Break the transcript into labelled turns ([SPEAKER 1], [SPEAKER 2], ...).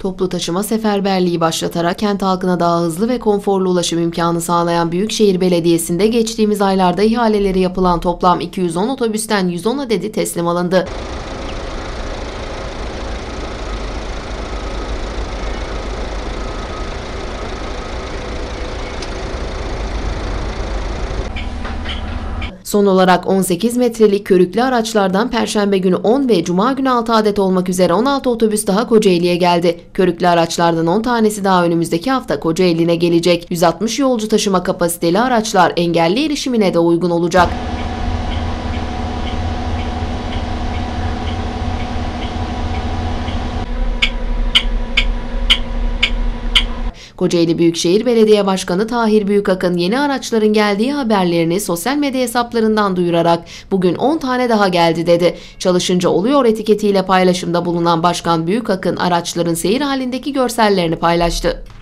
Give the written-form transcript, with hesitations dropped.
[SPEAKER 1] Toplu taşıma seferberliği başlatarak kent halkına daha hızlı ve konforlu ulaşım imkanı sağlayan Büyükşehir Belediyesi'nde geçtiğimiz aylarda ihaleleri yapılan toplam 210 otobüsten 110 adedi teslim alındı. Son olarak 18 metrelik körüklü araçlardan Perşembe günü 10 ve Cuma günü 6 adet olmak üzere 16 otobüs daha Kocaeli'ye geldi. Körüklü araçlardan 10 tanesi daha önümüzdeki hafta Kocaeli'ne gelecek. 160 yolcu taşıma kapasiteli araçlar engelli erişimine de uygun olacak. Kocaeli Büyükşehir Belediye Başkanı Tahir Büyükakın yeni araçların geldiği haberlerini sosyal medya hesaplarından duyurarak bugün 10 tane daha geldi dedi. Çalışınca oluyor etiketiyle paylaşımda bulunan Başkan Büyükakın araçların seyir halindeki görsellerini paylaştı.